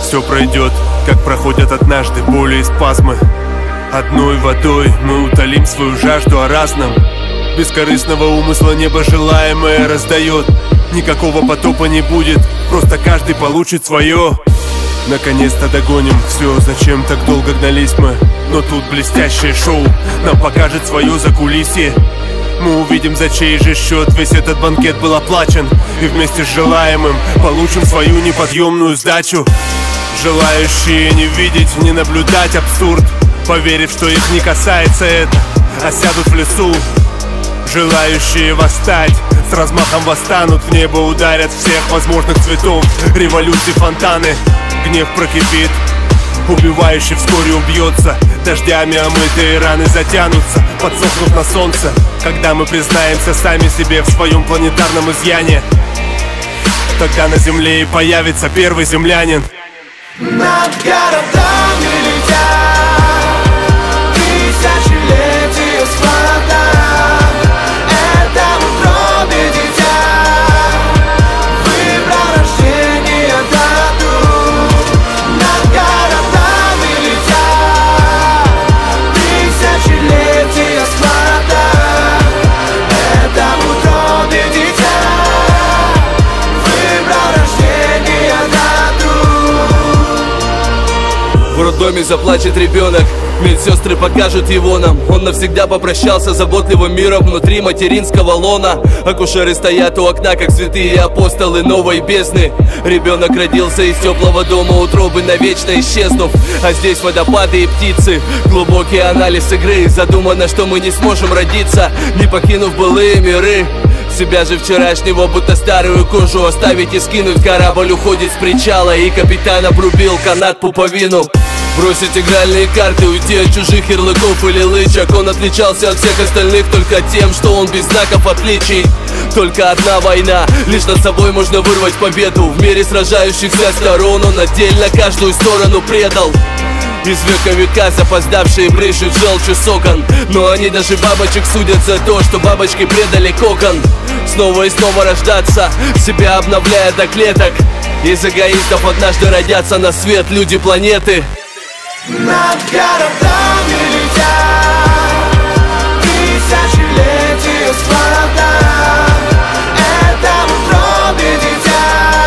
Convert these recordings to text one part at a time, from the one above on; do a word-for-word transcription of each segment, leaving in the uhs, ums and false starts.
все пройдет, как проходят однажды боли и спазмы. Одной водой мы утолим свою жажду о разном. Бескорыстного умысла небо желаемое раздает. Никакого потопа не будет, просто каждый получит свое. Наконец-то догоним все, зачем так долго гнались мы. Но тут блестящее шоу нам покажет свое закулисье. Мы увидим, за чей же счет весь этот банкет был оплачен. И вместе с желаемым получим свою неподъемную сдачу. Желающие не видеть, не наблюдать абсурд, поверив, что их не касается это, осядут в лесу. Желающие восстать с размахом восстанут, в небо ударят всех возможных цветов. Революции фонтаны, гнев прокипит, убивающий вскоре убьется. Дождями омытые раны затянутся, подсохнув на солнце. Когда мы признаемся сами себе в своем планетарном изъяне, тогда на земле и появится первый землянин. Над городами летят тысячелетия склада. Это утробе дитя выбрал рождение дату. Над городами летят тысячелетия склада. Это утробе дитя выбрал рождение дату. В роддоме заплачет ребенок, медсестры покажут его нам. Он навсегда попрощался с заботливым миром внутри материнского лона. Акушеры стоят у окна, как святые апостолы новой бездны. Ребенок родился из теплого дома утробы, навечно исчезнув. А здесь водопады и птицы, глубокий анализ игры. Задумано, что мы не сможем родиться, не покинув былые миры. Себя же вчерашнего, будто старую кожу оставить и скинуть. Корабль уходит с причала, и капитан обрубил канат пуповину. Бросить игральные карты, уйти от чужих ярлыков или лычак. Он отличался от всех остальных только тем, что он без знаков отличий. Только одна война, лишь над собой можно вырвать победу. В мире сражающихся сторон он отдельно каждую сторону предал. Из века века запоздавшие брызжут желчью сокон. Но они даже бабочек судят за то, что бабочки предали кокон. Снова и снова рождаться, себя обновляя до клеток. Из эгоистов однажды родятся на свет люди планеты. Над городами летят тысячелетия склада. Это утробе дитя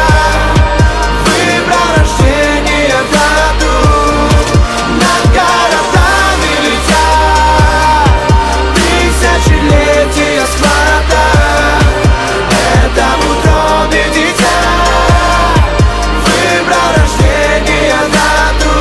выбрал рождение дату. Над городами летят тысячелетия склада. Это утробе дитя выбрал рождение дату.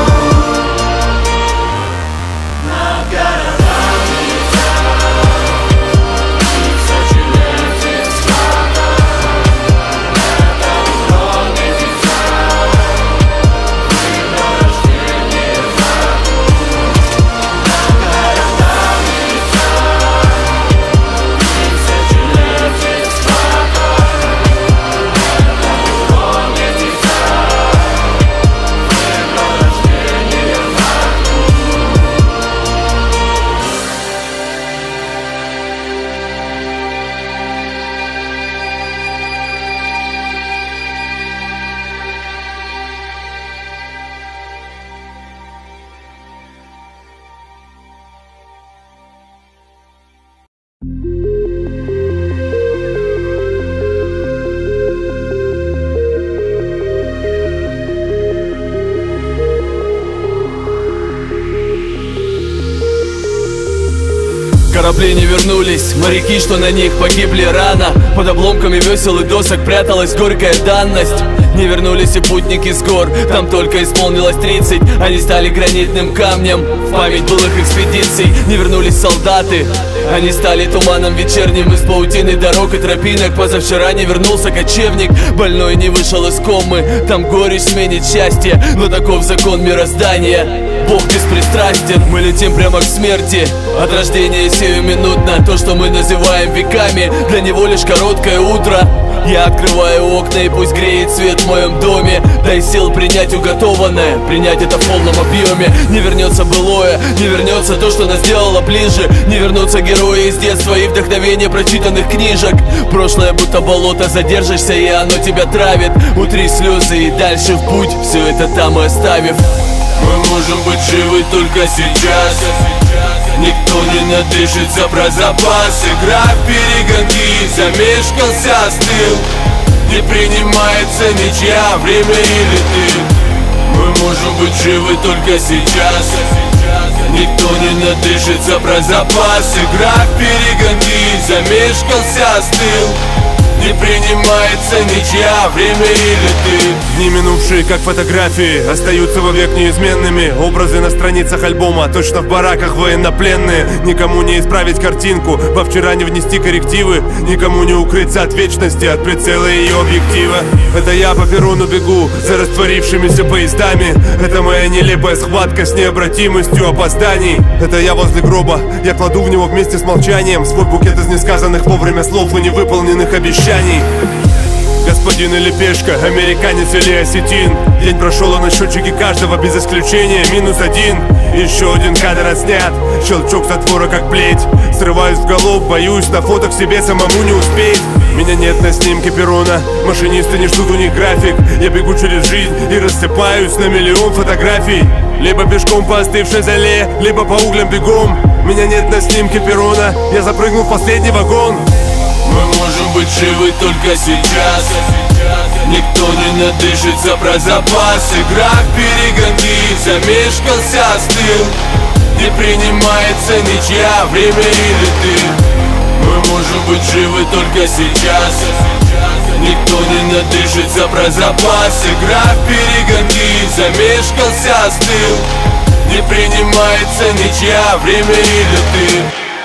Корабли не вернулись, моряки, что на них погибли рано. Под обломками весел и досок пряталась горькая данность. Не вернулись и путники с гор, там только исполнилось тридцать. Они стали гранитным камнем в память былых экспедиций. Не вернулись солдаты, они стали туманом вечерним из паутины дорог и тропинок. Позавчера не вернулся кочевник, больной не вышел из комы. Там горечь сменит счастье, но таков закон мироздания. Бог беспристрастен, мы летим прямо к смерти. От рождения сиюминутно, то, что мы называем веками, для него лишь короткое утро. Я открываю окна и пусть греет свет в моем доме. Дай сил принять уготованное, принять это в полном объеме. Не вернется былое, не вернется то, что нас сделало ближе. Не вернутся герои из детства и вдохновение прочитанных книжек. Прошлое будто болото, задержишься и оно тебя травит. Утри слезы и дальше в путь, все это там и оставив. Мы можем быть живы только сейчас. Никто не надышится про запас. Игра в перегонки, замешкался, остыл. Не принимается ничья, время или ты. Мы можем быть живы только сейчас. Никто не надышится про запас. Игра в перегонки, замешкался, остыл. Не принимается ничья, время или ты. Дни минувшие, как фотографии, остаются вовек неизменными. Образы на страницах альбома, точно в бараках военнопленные. Никому не исправить картинку, во вчера не внести коррективы. Никому не укрыться от вечности, от прицела ее объектива. Это я по перрону бегу за растворившимися поездами. Это моя нелепая схватка с необратимостью опозданий. Это я возле гроба, я кладу в него вместе с молчанием свой букет из несказанных вовремя слов и невыполненных обещаний. Господин или пешка, американец или осетин. День прошел, а на счетчике каждого без исключения минус один. Еще один кадр отснят, щелчок затвора как плеть. Срываюсь в галоп, боюсь на фото к себе самому не успеть. Меня нет на снимке перрона, машинисты не ждут, у них график. Я бегу через жизнь и рассыпаюсь на миллион фотографий. Либо пешком по остывшей зале, либо по углям бегом. Меня нет на снимке перрона, я запрыгнул в последний вагон. Мы можем быть живы только сейчас. Никто не надышится про запас. Игра в перегонки, замешкался, остыл. Не принимается ничья, время или ты. Мы можем быть живы только сейчас. Никто не надышится про запас. Игра в перегонки, замешкался, остыл. Не принимается ничья, время или ты.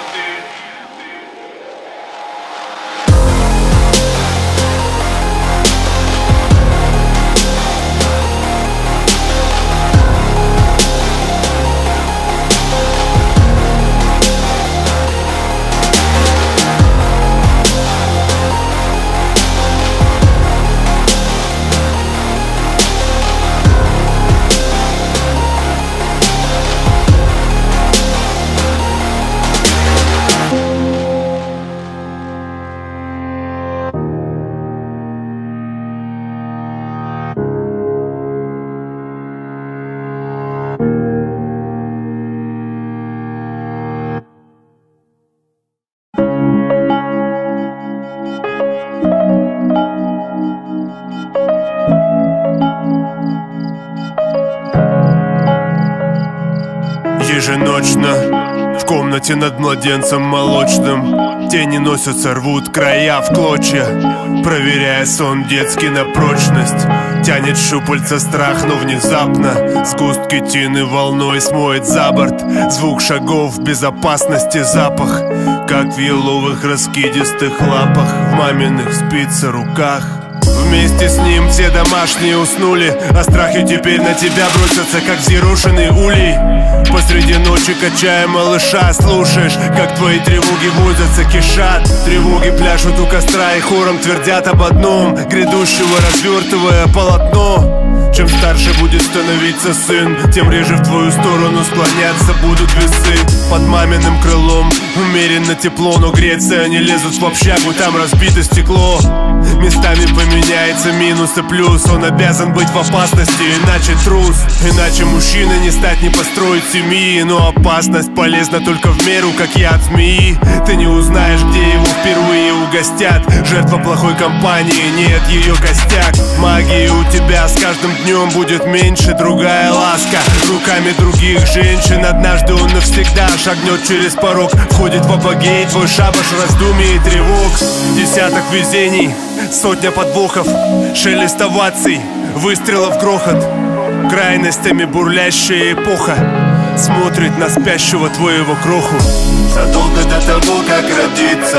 Еженочно в комнате над младенцем молочным тени носятся, рвут края в клочья, проверяя сон детский на прочность. Тянет щупальца страх, но внезапно сгустки тины волной смоет за борт. Звук шагов в безопасности, запах, как в еловых раскидистых лапах, в маминых спице руках. Вместе с ним все домашние уснули, а страхи теперь на тебя бросятся, как взъерошенный улей. Посреди ночи, качая малыша, слушаешь, как твои тревоги возятся, кишат. Тревоги пляшут у костра и хором твердят об одном, грядущего развертывая полотно. Чем старше будет становиться сын, тем реже в твою сторону склоняться будут весы. Под маминым крылом умеренно тепло, но греться они лезут в общагу, там разбито стекло. Местами поменяется минус и плюс, он обязан быть в опасности, иначе трус. Иначе мужчина не стать, не построить семьи. Но опасность полезна только в меру, как яд змеи. Ты не узнаешь, где его впервые угостят. Жертва плохой компании, нет ее костяк. Магии у тебя с каждым днем будет меньше, другая ласка руками других женщин. Однажды он навсегда шагнет через порог, входит в апогей твой шабаш раздумий и тревог. Десяток везений, сотня подвохов, шелест оваций, выстрелов грохот. Крайностями бурлящая эпоха смотрит на спящего твоего кроху. Задолго до того, как родиться,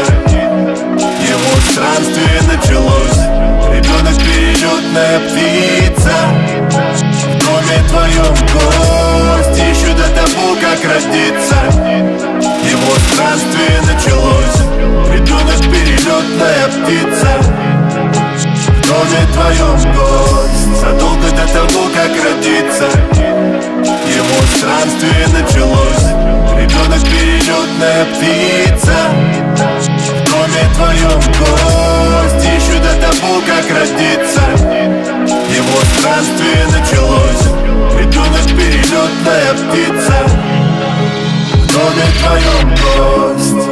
его странствие началось. Ребенок перелетная птица, в доме твоем гость. Еще до того, как родиться, его странствие началось. Ребенок перелетная птица, перелетная птица. В доме твоем гость еще до того, как родиться. Его странствие началось. Ребенок перелетная птица. В доме твоем гость.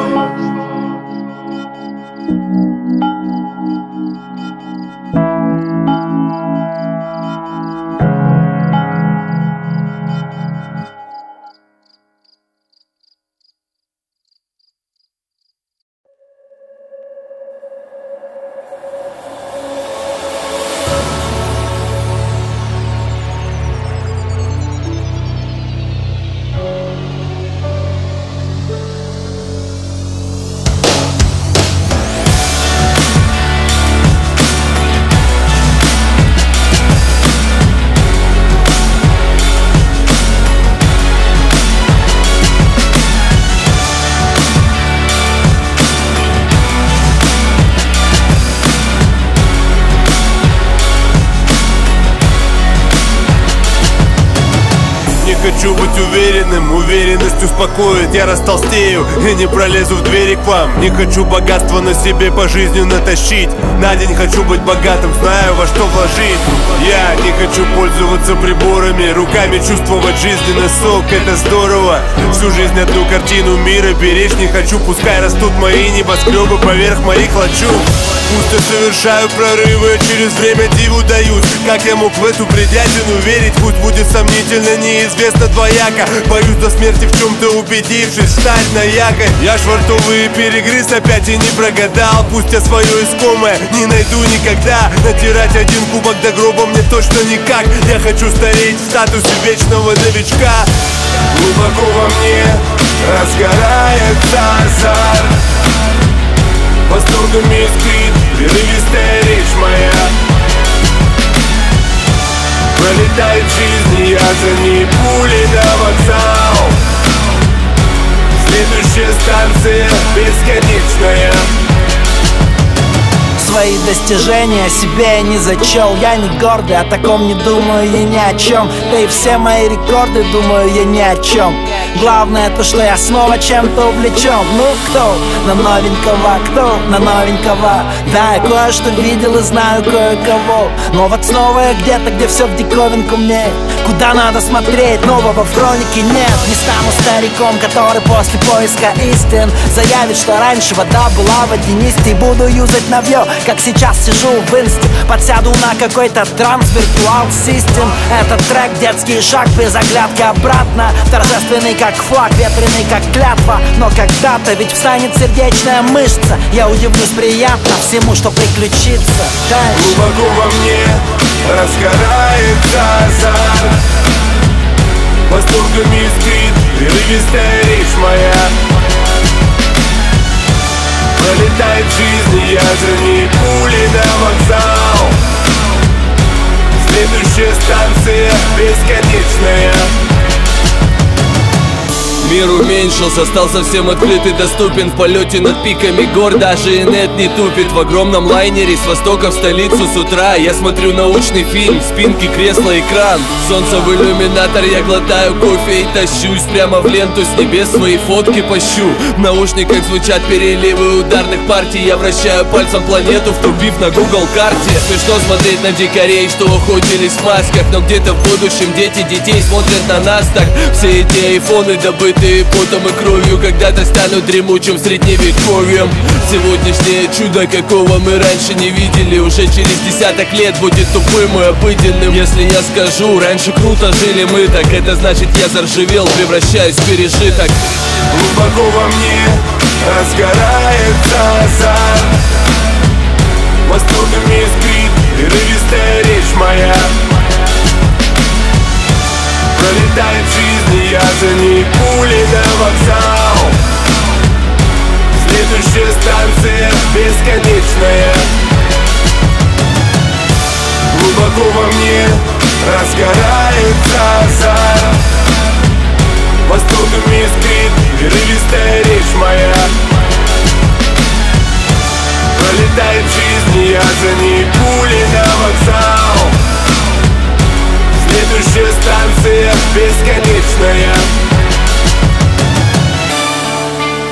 Хочу быть уверенным, уверенность успокоит. Я растолстею и не пролезу в двери к вам. Не хочу богатство на себе пожизненно тащить. На день хочу быть богатым, знаю во что вложить. Я не хочу пользоваться приборами, руками чувствовать жизненный сок, это здорово. Всю жизнь одну картину мира беречь не хочу. Пускай растут мои небоскребы поверх моих лачуг. Пусть я совершаю прорывы, через время диву даюсь. Как я мог в эту бредятину верить? Пусть будет сомнительно, неизвестно, двояко. Боюсь до смерти в чем-то убедившись, встать на якорь. Я швартовые перегрыз опять и не прогадал. Пусть я свое искомое не найду никогда. Натирать один кубок до гроба мне точно никак. Я хочу стареть в статусе вечного новичка. Глубоко во мне разгорается азарт. Восторгами искрит прерывистая речь моя. Пролетает жизнь, и я за ней пулей на вокзал. Следующая станция бесконечная. Свои достижения себе я не зачел. Я не гордый, о таком не думаю я ни о чем. Да и все мои рекорды, думаю я ни о чем. Главное то, что я снова чем-то увлечен. Ну кто на новенького, кто на новенького? Да, я кое-что видел и знаю кое-кого. Но вот снова я где-то, где все в диковинку мне. Куда надо смотреть, нового в хронике нет. Не стану стариком, который после поиска истин заявит, что раньше вода была водянистой. Буду юзать навье, как сейчас сижу в инсте. Подсяду на какой-то транс, виртуал систем. Этот трек, детский шаг без оглядки обратно. Торжественный как флаг, ветреный как клятва. Но когда-то ведь встанет сердечная мышца. Я удивлюсь приятно всему, что приключится. Дальше. Глубоко во мне разгорается азарт. Восторгами искрит прерывистая речь моя. Пролетает жизнь, и я за ней пулей на вокзал. Следующая станция бесконечная. Мир уменьшился, стал совсем открыт и доступен. В полете над пиками гор даже и нет не тупит. В огромном лайнере с востока в столицу с утра я смотрю научный фильм, спинки, кресла, экран. Солнце в иллюминатор, я глотаю кофе и тащусь прямо в ленту с небес, свои фотки пощу. В наушниках звучат переливы ударных партий. Я вращаю пальцем планету, втрубив на Google карте. Смешно смотреть на дикарей, что охотились в масках. Но где-то в будущем дети детей смотрят на нас так. Все эти айфоны добыты потом и кровью когда-то станут дремучим средневековьем. Сегодняшнее чудо, какого мы раньше не видели, уже через десяток лет будет тупым и обыденным. Если я скажу, раньше круто жили мы, так это значит я заржавел, превращаюсь в пережиток. Глубоко во мне разгорается азарт. Восторгами искрит прерывистая речь моя. Пролетает жизнь, и я за ней пулей на вокзал. Следующая станция бесконечная. Глубоко во мне разгорается азарт. Восторгами искрит прерывистая речь моя. Пролетает жизнь, и я за ней пулей на вокзал. Следующая станция бесконечная.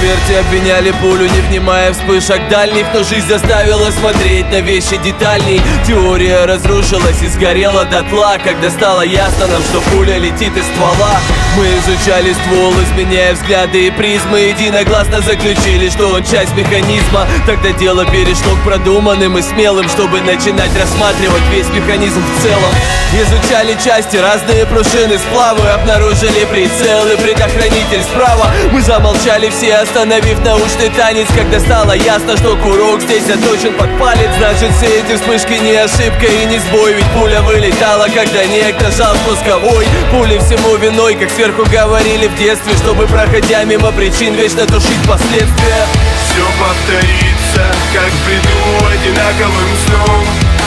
смерти обвиняли пулю, не внимая вспышек дальних. Но жизнь заставила смотреть на вещи детальней. Теория разрушилась и сгорела дотла, когда стало ясно нам, что пуля летит из ствола. Мы изучали ствол, изменяя взгляды и призмы, единогласно заключили, что он часть механизма. Тогда дело перешло к продуманным и смелым, чтобы начинать рассматривать весь механизм в целом. Изучали части, разные пружины, сплавы, обнаружили прицел и предохранитель справа. Мы замолчали все, остановив научный танец, когда стало ясно, что курок здесь заточен под палец. Значит, все эти вспышки не ошибка и не сбой, ведь пуля вылетала, когда некто жал спусковой. Пули всему виной, как сверху говорили в детстве, чтобы, проходя мимо причин, вечно тушить последствия. Все повторится, как в бреду, одинаковым сном.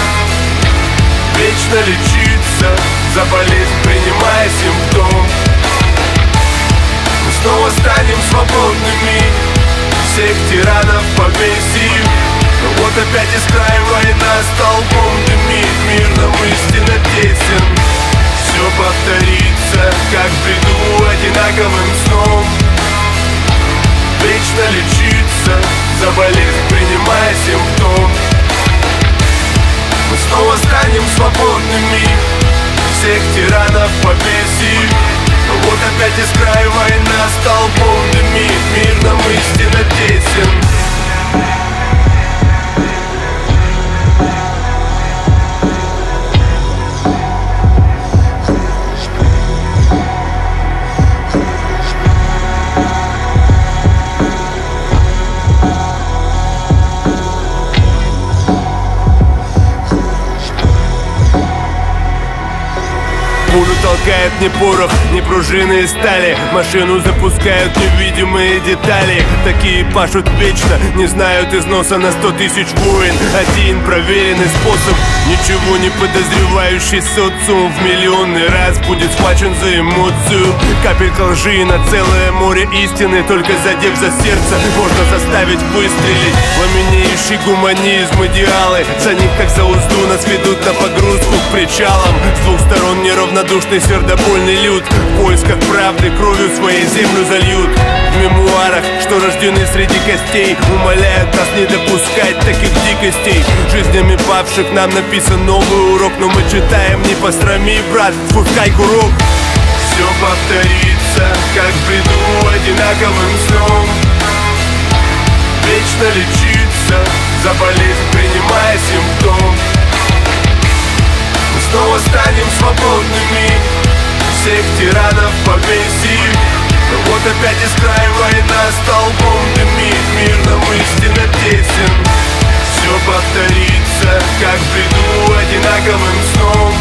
Вечно лечиться за болезнь, принимая симптом. Мы снова станем свободными, всех тиранов повесим. Но вот опять из края война столбом дымит, мир нам истинно тесен. Все повторится, как в бреду, одинаковым сном. Вечно лечиться за болезнь, принимая симптом. Мы снова станем свободными, всех тиранов повесим. Но вот опять из края война столбом дымит, мир нам истинно тесен. Пулю толкает не порох, не пружины из стали. Машину запускают невидимые детали. Такие пашут вечно, не знают износа на сто тысяч воин. Один проверенный способ, ничего не подозревающий социум в миллионный раз будет схвачен за эмоцию. Капелька лжи на целое море истины, только задев за сердце можно заставить выстрелить. Пламенеющий гуманизм, идеалы, за них как за узду нас ведут на погрузку к причалам. С двух сторон неравнодушный сердобольный люд, в поисках правды кровью своей землю зальют. В мемуарах, что рождены среди костей, умоляют нас не допускать таких дикостей. Жизнями павших нам написан новый урок, но мы читаем: не посрами, брат, спускай курок. Все повторится, как в бреду, одинаковым сном. Вечно лечиться за болезнь, принимая симптом. Мы снова станем свободными, всех тиранов повесим. Но вот опять из края война столбом дымит, мир нам истинно тесен. Все повторится, как в бреду, одинаковым сном.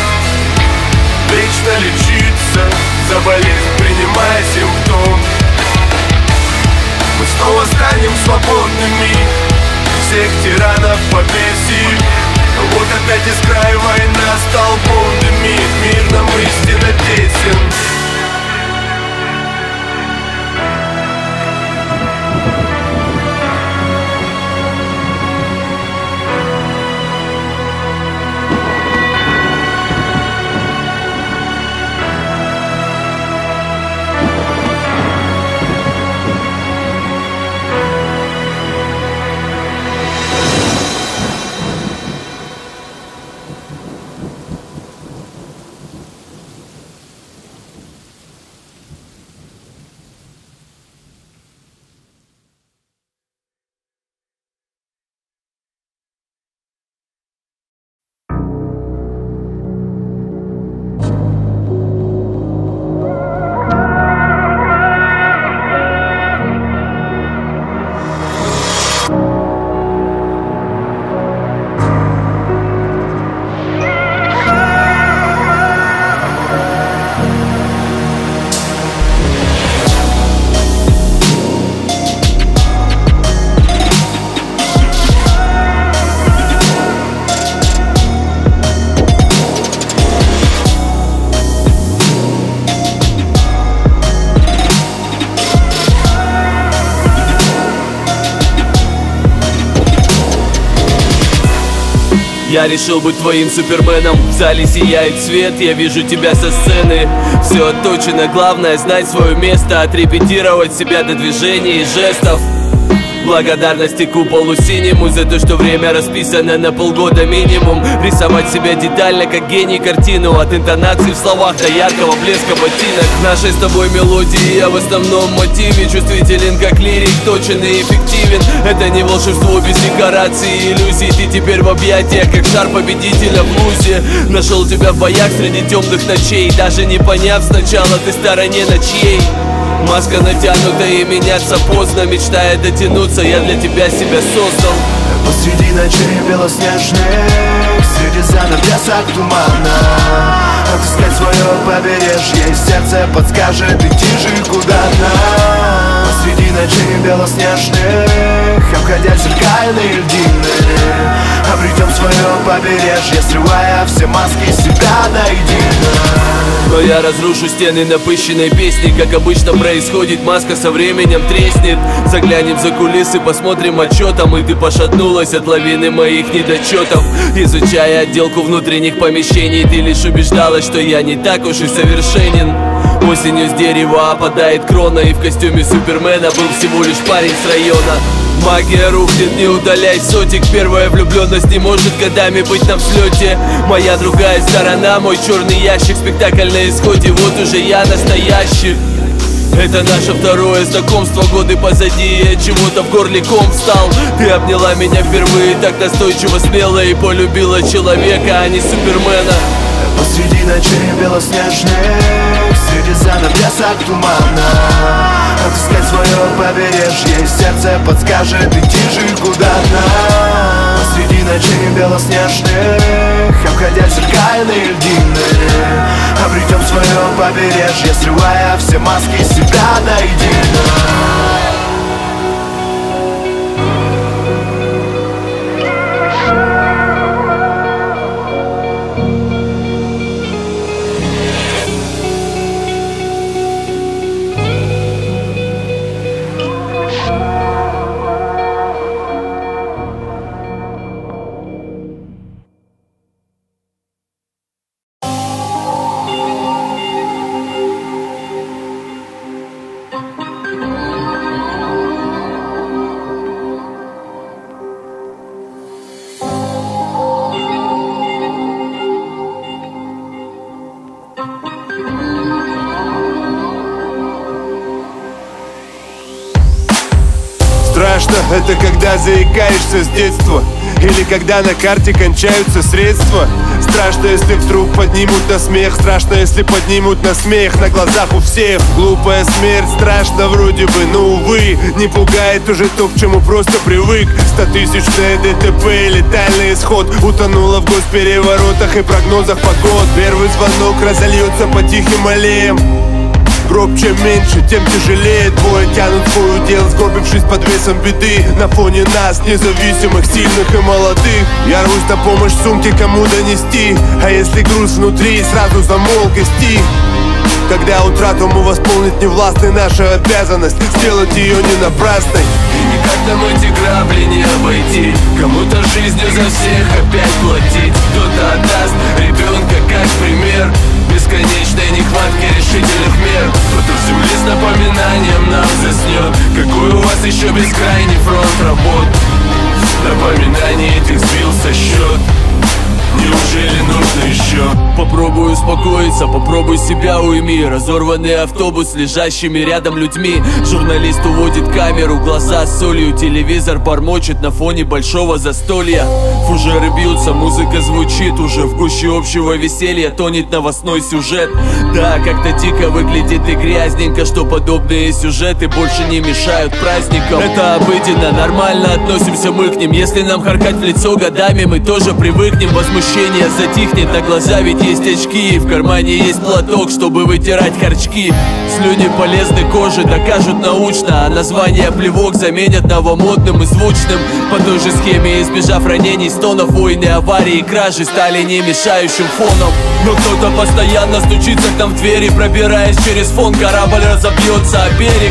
Вечно лечиться за болезнь, принимая симптом. Мы снова станем свободными, всех тиранов повесим. Но вот опять из края война столбом дымит, мир нам истинно тесен. Я решил быть твоим суперменом. В зале сияет свет, я вижу тебя со сцены. Все отточено, главное знать свое место, отрепетировать себя до движений и жестов. Благодарности куполу синему за то, что время расписано на полгода минимум. Рисовать себя детально, как гений картину, от интонаций в словах до яркого блеска ботинок. Нашей с тобой мелодии я в основном мотиве чувствителен, как лирик, точен и эффективен. Это не волшебство без декораций и иллюзий. Ты теперь в объятиях, как шар победителя в лузе. Нашел тебя в боях среди темных ночей, даже не поняв сначала, ты в стороне на чьей. Маска натянута и меняться поздно. Мечтая дотянуться, я для тебя себя создал. Посреди ночей белоснежных, среди занавесок тумана, отыскать свое побережье, и сердце подскажет, идти же куда-то. Посреди ночей белоснежных, обходя зеркальные льдины, обретем свое побережье, срывая все маски себя наедино. Но я разрушу стены напыщенной песни. Как обычно происходит, маска со временем треснет. Заглянем за кулисы, посмотрим отчетом, и ты пошатнулась от лавины моих недочетов. Изучая отделку внутренних помещений, ты лишь убеждалась, что я не так уж и совершенен. Осенью с дерева опадает крона, и в костюме супермена был всего лишь парень с района. Магия рухнет, не удаляй сотик. Первая влюбленность не может годами быть на взлете. Моя другая сторона, мой черный ящик, спектакль на исходе, вот уже я настоящий. Это наше второе знакомство, годы позади, я чего-то в горле ком встал. Ты обняла меня впервые так настойчиво, смело, и полюбила человека, а не супермена. Посреди ночей белоснежных, среди занавесок тумана, отыскать свое побережье, и сердце подскажет, идти же куда-то. Посреди ночей белоснежных, обходя зеркальные льдины, обретем свое побережье, срывая все маски себя наедино. Страшно, это когда заикаешься с детства, или когда на карте кончаются средства. Страшно, если вдруг поднимут на смех. Страшно, если поднимут на смех на глазах у всех. Глупая смерть, страшно вроде бы, но увы, не пугает уже то, к чему просто привык. Стотысячное ДТП, летальный исход, утонула в госпереворотах и прогнозах погод. Первый звонок разольется по тихим аллеям. Гроб чем меньше, тем тяжелее. Двое тянут свой удел, сгорбившись под весом беды. На фоне нас, независимых, сильных и молодых. Я рвусь на помощь сумки кому донести. А если груз внутри, сразу замолк и стих. Когда утрату мы восполнить не властны, наша обязанность сделать ее не напрасной. И никак нам эти грабли не обойти. Кому-то жизнью за всех опять платить. Кто-то отдаст ребенка как пример бесконечной нехватки решительных мер. Кто-то в земле с напоминанием нам заснет. Какой у вас еще бескрайний фронт работ. Напоминаний этих сбился счет. Неужели нужно еще? Попробуй успокоиться, попробуй себя уйми. Разорванный автобус с лежащими рядом людьми. Журналист уводит камеру, глаза с солью. Телевизор бормочет на фоне большого застолья. Фужеры бьются, музыка звучит. Уже в гуще общего веселья тонет новостной сюжет. Да, как-то дико выглядит и грязненько, что подобные сюжеты больше не мешают праздникам. Это обыденно, нормально относимся мы к ним. Если нам харкать в лицо годами, мы тоже привыкнем. Возмущение затихнет, на глаза ведь есть очки. В кармане есть платок, чтобы вытирать харчки. Слюни полезны коже, докажут научно. А название плевок заменят новомодным и звучным. По той же схеме, избежав ранений, стонов, войны, аварии, кражи стали не мешающим фоном. Но кто-то постоянно стучится к нам в двери. Пробираясь через фон, корабль разобьется о берег.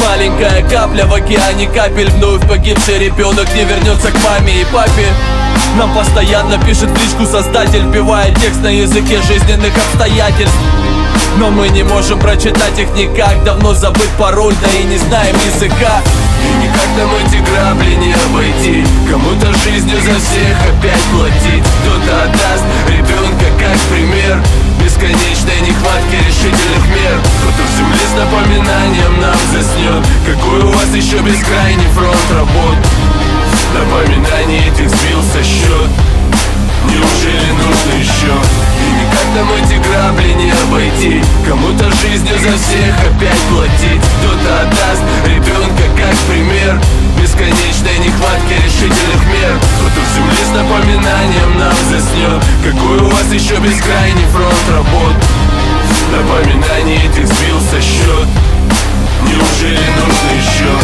Маленькая капля в океане капель. Вновь погибший ребенок не вернется к маме и папе. Нам постоянно пишет в личку создатель, вбивая текст на языке жизненных обстоятельств. Но мы не можем прочитать их никак. Давно забыт пароль, да и не знаем языка. И никак нам эти грабли не обойти. Кому-то жизнью за всех опять платить. Кто-то отдаст ребенка как пример бесконечной нехватки решительных мер. Кто-то в земле с напоминанием нам заснет. Какой у вас еще бескрайний фронт работ. Напоминаний этих сбился счет. Неужели нужно еще? И никак нам эти грабли не обойти. Кому-то жизнью за всех опять платить. Кто-то отдаст ребенка как пример бесконечной нехватки решительных мер. Кто-то в земле с напоминанием нам заснет. Какой у вас еще бескрайний фронт работ. Напоминаний этих сбился счет. Неужели нужно еще?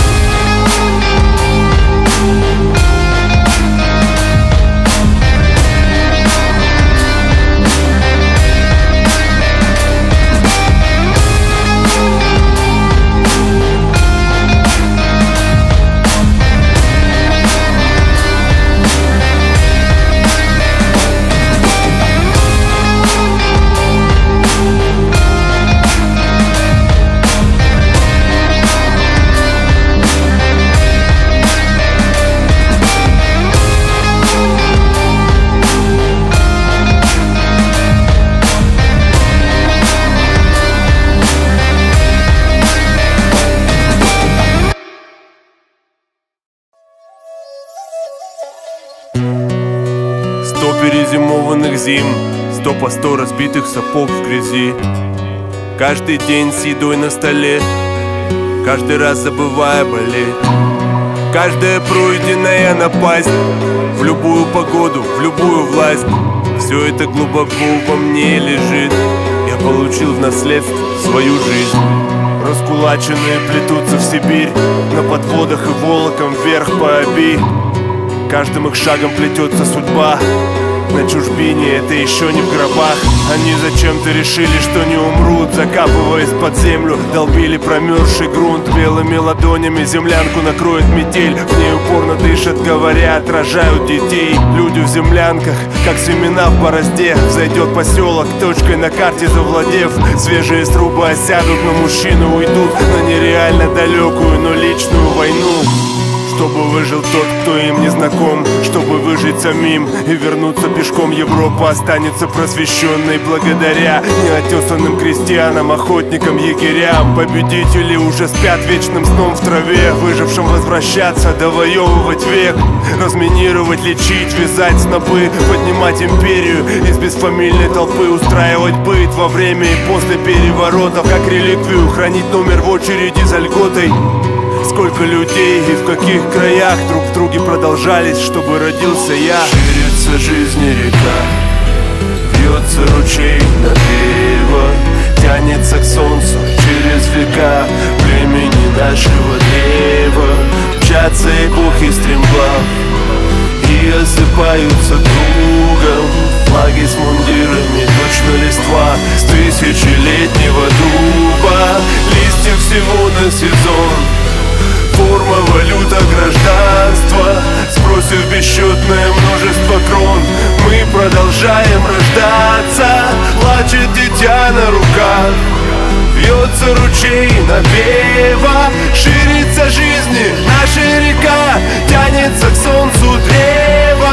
Сто перезимованных зим, сто по сто разбитых сапог в грязи. Каждый день с едой на столе, каждый раз забывая болеть. Каждая пройденная напасть, в любую погоду, в любую власть. Все это глубоко во мне лежит. Я получил в наследство свою жизнь. Раскулаченные плетутся в Сибирь, на подводах и волоком вверх по Оби. Каждым их шагом плетется судьба. На чужбине это еще не в гробах. Они зачем-то решили, что не умрут. Закапываясь под землю, долбили промерзший грунт. Белыми ладонями землянку накроет метель. В ней упорно дышат, говорят, рожают детей. Люди в землянках, как семена в борозде. Взойдет поселок, точкой на карте завладев. Свежие срубы осядут, но мужчины уйдут на нереально далекую, но личную войну. Чтобы выжил тот, кто им не знаком. Чтобы выжить самим и вернуться пешком. Европа останется просвещенной благодаря неотесанным крестьянам, охотникам, егерям. Победители уже спят вечным сном в траве. Выжившим возвращаться, довоевывать век. Разминировать, лечить, вязать снопы. Поднимать империю из бесфамильной толпы. Устраивать быт во время и после переворотов. Как реликвию хранить номер в очереди за льготой. Сколько людей и в каких краях друг в друге продолжались, чтобы родился я. Ширится жизни река, вьется ручей до берега, тянется к солнцу через века племени нашего древа. Мчатся эпохи стремглав и осыпаются кругом. Флаги с мундирами, точно листва с тысячелетнего дуба. Листьев всего на сезон, форма, валюта, гражданство. Спросив бесчетное множество крон, мы продолжаем рождаться. Плачет дитя на руках, вьется ручей напева. Ширится жизни наша река, тянется к солнцу древа.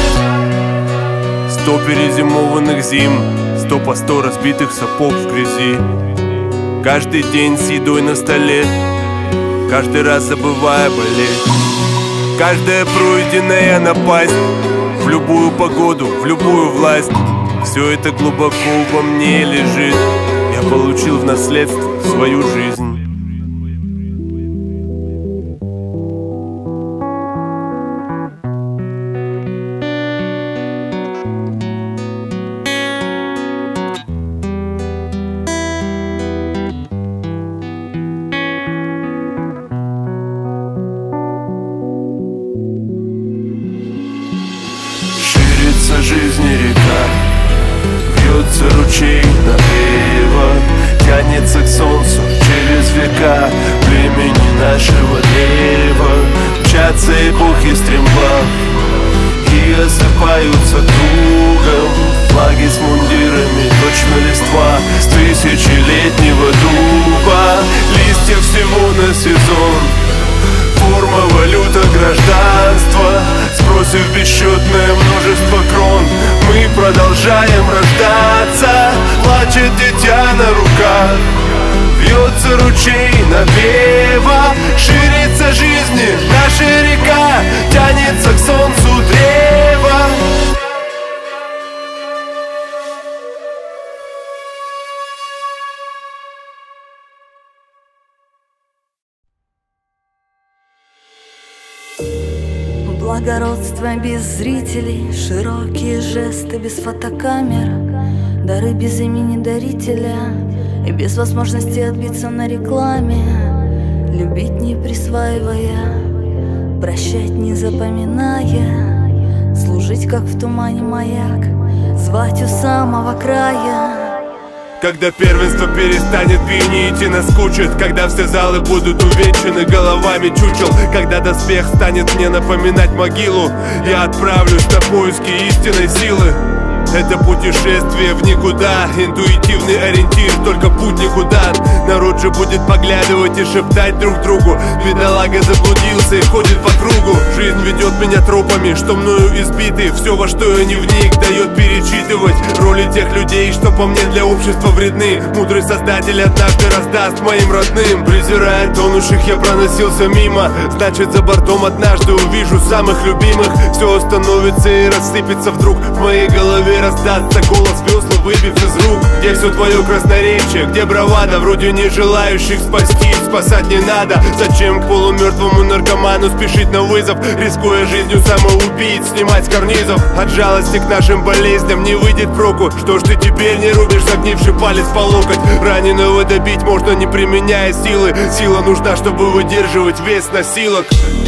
Сто перезимованных зим, сто по сто разбитых сапог в грязи. Каждый день с едой на столе, каждый раз забывая болеть. Каждая пройденная напасть, в любую погоду, в любую власть. Все это глубоко во мне лежит. Я получил в наследство свою жизнь. Жизни река, вьется ручей напева, тянется к солнцу через века племени нашего древа. Мчатся эпохи стремглав и осыпаются рассыпаются кругом. Флаги с мундирами, точно листва с тысячелетнего дуба. Листья всего на сезон, форма, валюта, гражданство. Спросив бесчетное множество крон, мы продолжаем рождаться. Плачет дитя на руках, вьется ручей напева. Ширится жизни наша река, тянется к солнцу древо. Благородство без зрителей, широкие жесты без фотокамер, дары без имени дарителя и без возможности отбиться на рекламе. Любить не присваивая, прощать не запоминая, служить как в тумане маяк, звать у самого края. Когда первенство перестанет пьянить и наскучит, когда все залы будут увенчаны головами чучел, когда доспех станет мне напоминать могилу, я отправлюсь на поиски истинной силы. Это путешествие в никуда, интуитивный ориентир, только путь никуда. Народ же будет поглядывать и шептать друг другу: бедолага заблудился и ходит по кругу. Жизнь ведет меня тропами, что мною избиты. Все, во что я не вник, дает перечитывать роли тех людей, что по мне для общества вредны. Мудрый создатель однажды раздаст моим родным. Презирая тонущих, я проносился мимо, значит за бортом однажды увижу самых любимых. Все остановится и рассыпется вдруг, в моей голове раздастся голос весла, выбив из рук. Где все твое красноречие, где бравада, вроде не желающих спасти, спасать не надо. Зачем к полумертвому наркоману спешить на вызов, рискуя жизнью самоубийц, снимать с карнизов? От жалости к нашим болезням не выйдет проку. Что ж ты теперь не рубишь загнивший палец по локоть? Раненого добить можно, не применяя силы. Сила нужна, чтобы выдерживать вес носилок.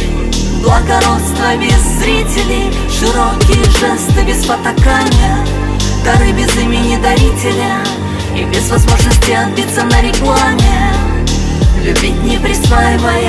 Благородство без зрителей, широкие жесты без фотокамер, дары без имени дарителя и без возможности отбиться на рекламе. Любить не присваивая,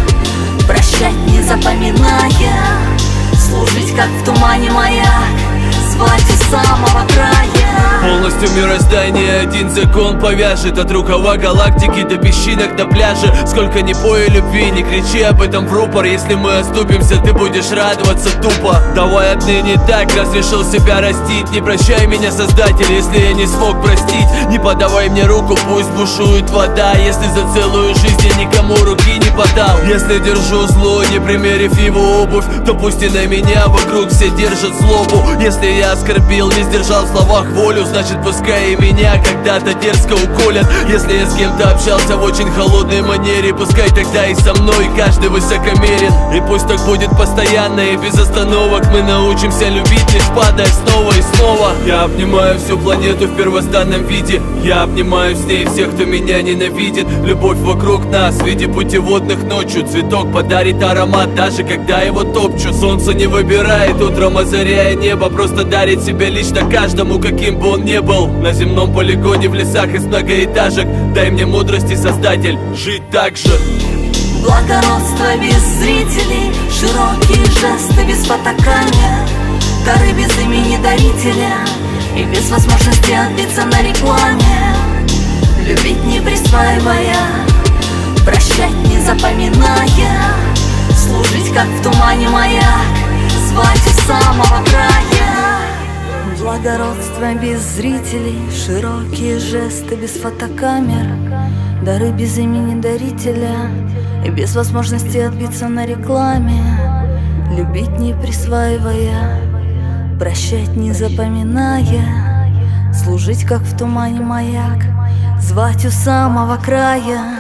прощать не запоминая, служить как в тумане маяк, звать у самого края. Полностью мироздание один закон повяжет, от рукава галактики до песчинок на пляже. Сколько ни пой о любви, не кричи об этом в рупор. Если мы оступимся, ты будешь радоваться тупо. Давай отныне так, разрешил себя растить. Не прощай меня, Создатель, если я не смог простить. Не подавай мне руку, пусть бушует вода, если за целую жизнь я никому руки не подал. Если держу зло, не примерив его обувь, то пусть и на меня вокруг все держат злобу. Если я оскорбил, не сдержал в словах волю, значит пускай и меня когда-то дерзко уколят. Если я с кем-то общался в очень холодной манере, пускай тогда и со мной каждый высокомерен. И пусть так будет постоянно и без остановок, мы научимся любить, лишь падая снова и снова. Я обнимаю всю планету в первозданном виде, я обнимаю с ней всех, кто меня ненавидит. Любовь вокруг нас в виде путеводных ночью, цветок подарит аромат, даже когда его топчу. Солнце не выбирает утром, озаряя небо, просто дарит себя лично каждому, каким бы он не был. На земном полигоне, в лесах из многоэтажек, дай мне мудрости, Создатель, жить так же. Благородство без зрителей, широкие жесты без фотокамер, дары без имени дарителя и без возможности отбиться на рекламе. Любить не присваивая, прощать не запоминая, служить как в тумане маяк, звать у самого края. Благородство без зрителей, широкие жесты без фотокамер, дары без имени дарителя и без возможности отбиться на рекламе. Любить не присваивая, прощать не запоминая, служить как в тумане маяк, звать у самого края.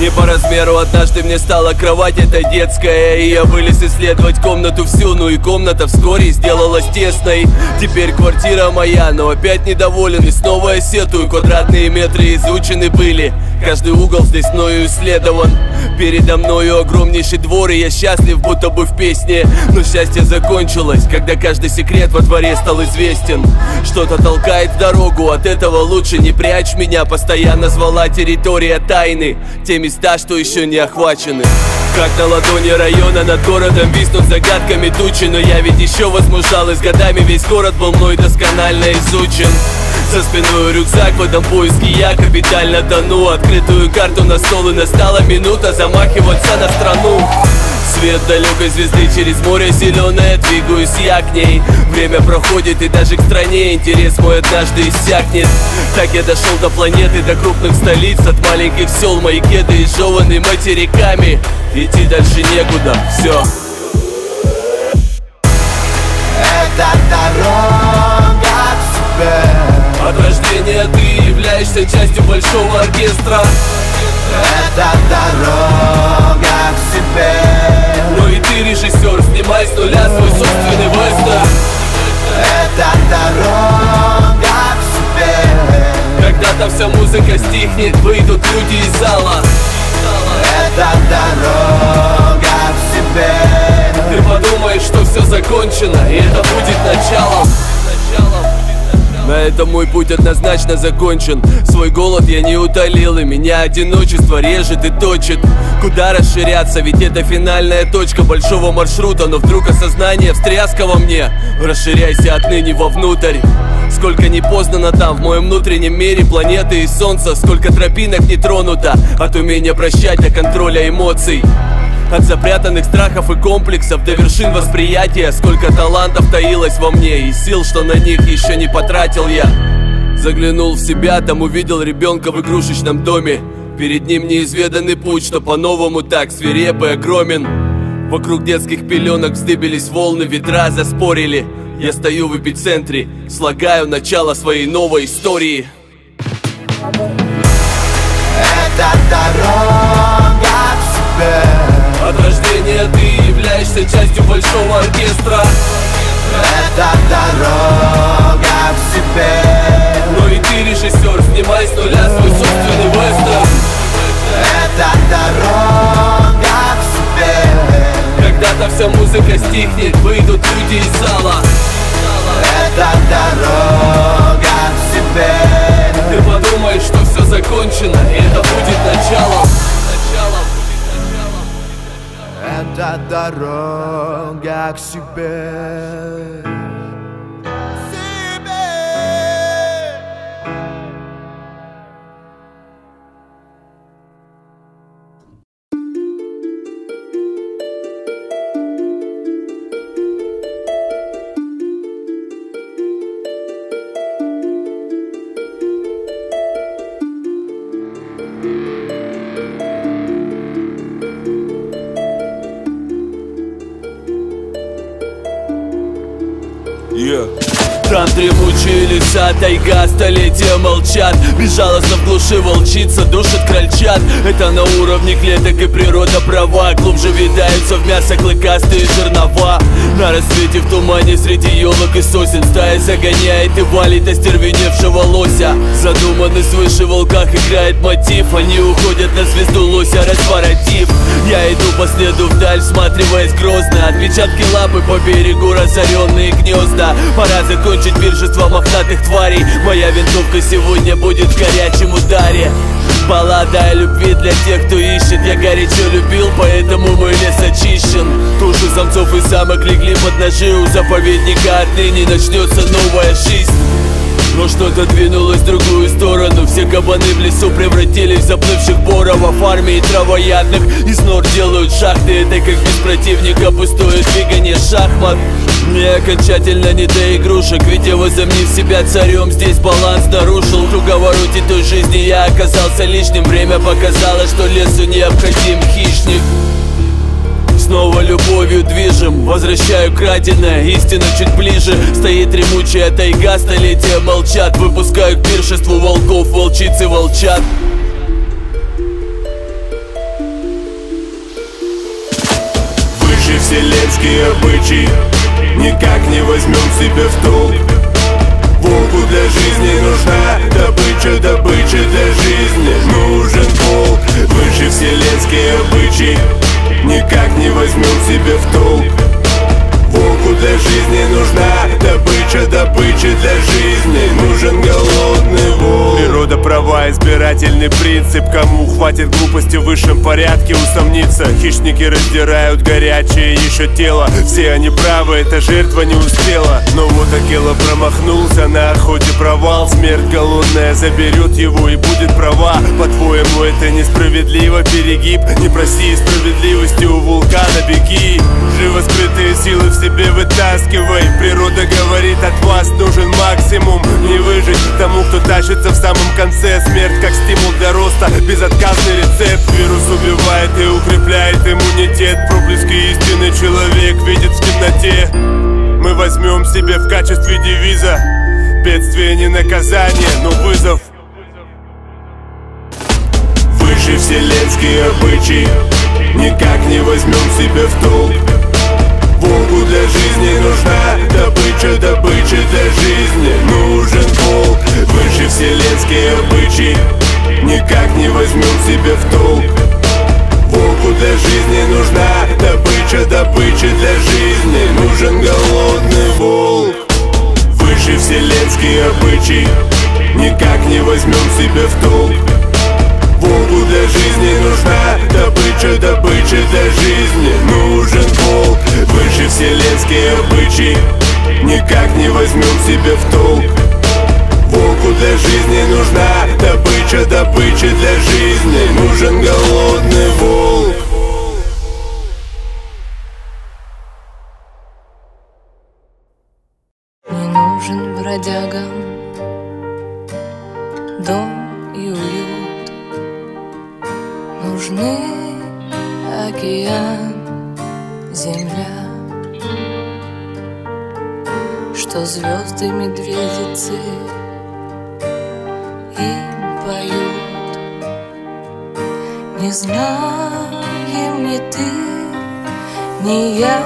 Не по размеру однажды мне стала кровать эта детская, и я вылез исследовать комнату всю, ну и комната вскоре сделалась тесной. Теперь квартира моя, но опять недоволен и снова я сетую. Квадратные метры изучены были, каждый угол здесь мною исследован. Передо мною огромнейший двор, и я счастлив, будто бы в песне. Но счастье закончилось, когда каждый секрет во дворе стал известен. Что-то толкает в дорогу, от этого лучше не прячь меня. Постоянно звала территория тайны, те места, что еще не охвачены. Как на ладони района над городом виснут загадками тучи. Но я ведь еще возмужал, и с годами весь город был мной досконально изучен. За спиной рюкзак, в этом поиске я капитально тону. Открытую карту на стол, и настала минута замахиваться на страну. Свет далекой звезды через море зеленое, двигаюсь я к ней. Время проходит, и даже к стране интерес мой однажды иссякнет. Так я дошел до планеты, до крупных столиц, от маленьких сел мои кеды изжеваны материками. Идти дальше некуда, все. Это дорога к себе. От рождения ты являешься частью большого оркестра. Это дорога к себе. Но и ты режиссер, снимай с нуля свой собственный вестерн. Это дорога к себе. Когда-то вся музыка стихнет, выйдут люди из зала. Это дорога к себе. Ты подумаешь, что все закончено, и это будет началом. На этом мой путь однозначно закончен. Свой голод я не утолил, и меня одиночество режет и точит. Куда расширяться, ведь это финальная точка большого маршрута. Но вдруг осознание встряска во мне: расширяйся отныне вовнутрь. Сколько непознано там, в моем внутреннем мире планеты и солнца. Сколько тропинок не тронуто, от умения прощать до контроля эмоций. От запрятанных страхов и комплексов до вершин восприятия. Сколько талантов таилось во мне, и сил, что на них еще не потратил я. Заглянул в себя, там увидел ребенка в игрушечном доме. Перед ним неизведанный путь, что по-новому так свиреп и огромен. Вокруг детских пеленок вздыбились волны, ветра заспорили. Я стою в эпицентре, слагаю начало своей новой истории. Это дорога к себе. От рождения ты являешься частью большого оркестра. Это дорога к себе. Но и ты режиссер, снимай с нуля свой собственный вестерн. Это дорога к себе. Когда-то вся музыка стихнет, выйдут люди из зала. Это дорога к себе. Ты подумаешь, что все закончено, и это будет началом. Это дорога к себе. Yeah. Там дремучие леса, тайга, столетия молчат. Безжалостно в глуши волчица душит крольчат. Это на уровне клеток, и природа права. Глубже витаются в мясо клыкастые жернова. На рассвете в тумане среди елок и сосен стая загоняет и валит остервеневшего лося. Задуманный свыше в волках играет мотив. Они уходят на звезду лося, разворотив. Я иду по следу вдаль, всматриваясь грозно. Отпечатки лапы по берегу, разоренные гнезда. Пора закончить пиршество мохнатых тварей. Моя винтовка сегодня будет в горячем ударе. Баллада о любви для тех, кто ищет. Я горячо любил, поэтому мой лес очищен. Туши самцов и самок легли под ножи. У заповедника отныне начнется новая жизнь. Но что-то двинулось в другую сторону. Все кабаны в лесу превратились в заплывших боровов. Армии травоядных из нор делают шахты. Это как без противника пустое двигание шахмат. Мне окончательно не до игрушек, ведь я, возомнив себя царем, здесь баланс нарушил. В круговороте той жизни я оказался лишним. Время показало, что лесу необходим хищник. Снова любовью движем, возвращаю краденое, истина чуть ближе. Стоит дремучая тайга, столетия молчат. Выпускаю к пиршеству волков, волчицы волчат. вселенский обычай никак не возьмем себе в толк. Волку для жизни нужна добыча, добыча для жизни нужен волк. Выше вселенский обычай никак не возьмем себе в толк. Волку для жизни нужна добыча, добыча для жизни нужен голодный волк. Природа права, избирательный принцип. Кому хватит глупости в высшем порядке усомниться? Хищники раздирают горячее еще тело. Все они правы, эта жертва не успела. Но вот Акела промахнулся, на охоте провал. Смерть голодная заберет его и будет права. По-твоему это несправедливо? Перегиб, не проси справедливости у вулкана, беги. Живо скрытые силы в себе вытаскивай. Природа говорит, от вас нужен максимум. Не выжить тому, кто тащится в самом конце. Смерть как стимул для роста, безотказный рецепт. Вирус убивает и укрепляет иммунитет. Проблески истины человек видит в темноте. Мы возьмем себе в качестве девиза: бедствие не наказание, но вызов. Выше вселенский обычай никак не возьмем себе в толк. Волку для жизни нужна добыча, добыча для жизни нужен волк. Выше вселенский обычай никак не возьмем себе в толк. Волку для жизни нужна добыча, добыча для жизни нужен голодный волк. Выше вселенский обычай никак не возьмем себе в толк. Волку для жизни нужна добыча, добыча для жизни нужен волк. Выше вселенский обычай никак не возьмем себе в толк. Волку для жизни нужна добыча, добыча для жизни нужен голодный волк. Не нужен бродягам дом и уют, нужны океан, земля, что звезды медведицы им поют. Не знаем ни ты, ни я.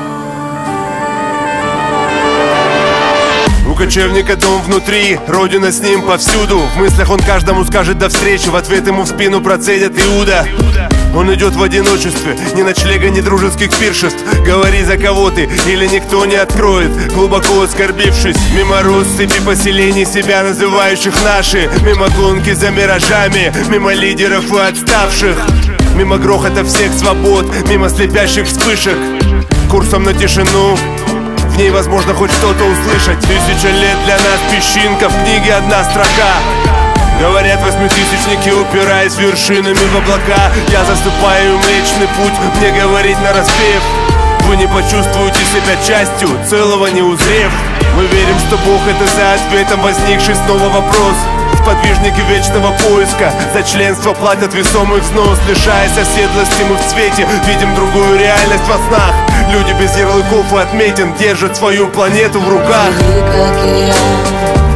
У кочевника дом внутри, родина с ним повсюду. В мыслях он каждому скажет до встречи, в ответ ему в спину процедит Иуда. Он идет в одиночестве, ни ночлега, ни дружеских пиршеств. Говори, за кого ты, или никто не откроет. Глубоко оскорбившись, мимо россыпи поселений, себя называющих наши. Мимо гонки за миражами, мимо лидеров и отставших. Мимо грохота всех свобод, мимо слепящих вспышек. Курсом на тишину, в ней возможно хоть что-то услышать. Тысяча лет для нас песчинка, в книге одна строка. Говорят восьмитысячники, упираясь вершинами в облака. Я заступаю Млечный Путь, мне говорить нараспев. Вы не почувствуете себя частью целого, не узрев. Мы верим, что Бог — это за ответом возникший снова вопрос. Сподвижники вечного поиска за членство платят весомый взнос. Лишаясь оседлости, мы в цвете видим другую реальность во снах. Люди без ярлыков и отметин держат свою планету в руках. Велик океан,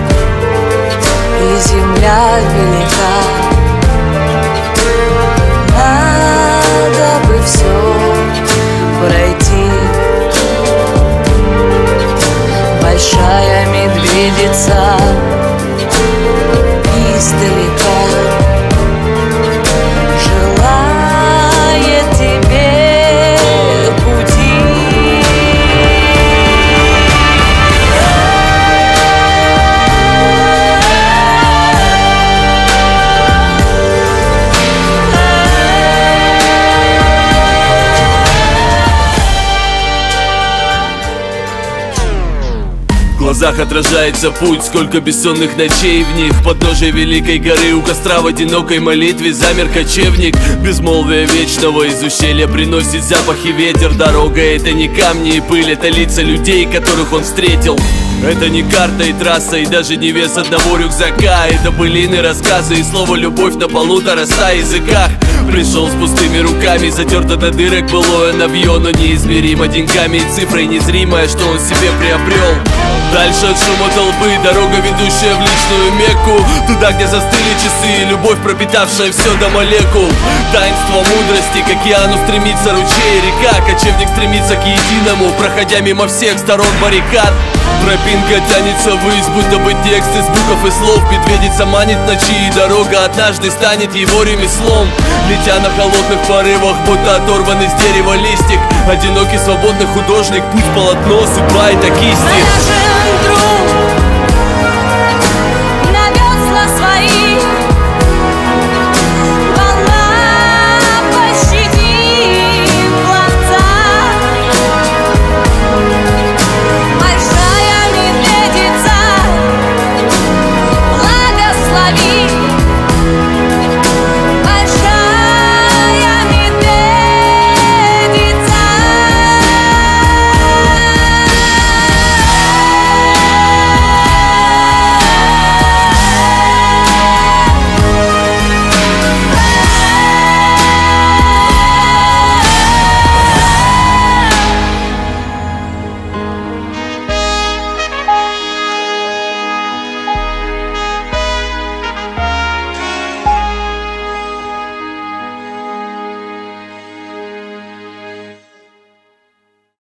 и земля велика. Надо бы все пройти. Большая медведица издалека желает тебе пути. В глазах отражается путь, сколько бессонных ночей в них. Подножие великой горы, у костра в одинокой молитве замер кочевник. Безмолвие вечного из ущелья приносит запахи ветер. Дорога — это не камни и пыль, это лица людей, которых он встретил. Это не карта и трасса, и даже не вес одного рюкзака. Это былины, рассказы и слово «любовь» на полутора ста языках. Пришел с пустыми руками, затерто до дырок былое навье, но неизмеримо деньгами и цифрой незримое, что он себе приобрел. Дальше от шума толпы, дорога, ведущая в личную Мекку. Туда, где застыли часы, любовь, пропитавшая все до молекул. Таинство мудрости, к океану стремится ручей, река. Кочевник стремится к единому, проходя мимо всех сторон баррикад. Тропинка тянется ввысь, будто бы текст из букв и слов. Медведица манит ночи, и дорога однажды станет его ремеслом. Летя на холодных порывах, будто оторванный с дерева листик. Одинокий свободный художник, путь полотно сыпает о кисти. Нужен друг,